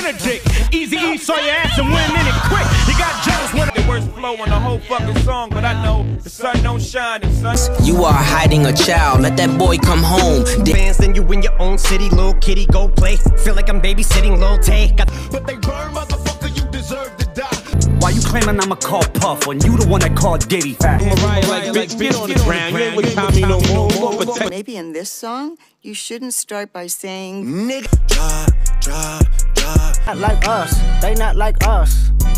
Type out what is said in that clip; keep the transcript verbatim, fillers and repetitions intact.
Benedict. Easy E saw your ass and went in it quick. You got jealous when the worst flow on the whole fucking song, but I know the sun don't shine. The sun. You are hiding a child. Let that boy come home. Fans, then you in your own city, little kitty, go play. Feel like I'm babysitting Lil Tay. Got but they burn, motherfucker, you deserve to die. Why you claiming I'ma call Puff when you the one that called Diddy fat? Mariah, like, bitch, get on the ground. You ain't with Tommy no more. Maybe in this song, you shouldn't start by saying, nigga. Drop, drop, drop. Not like us. They not like us.